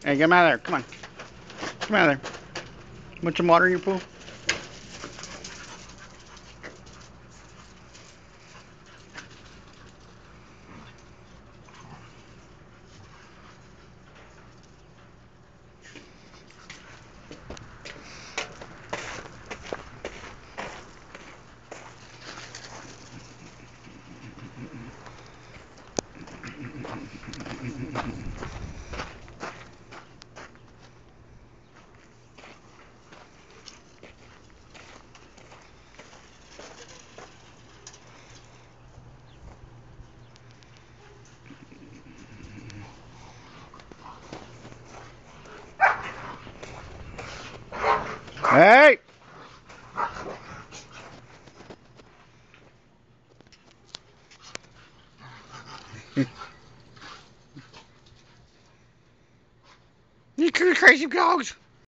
Hey, get him out of there. Come on. Come out of there. Want some water in your pool? Hey! You crazy dogs!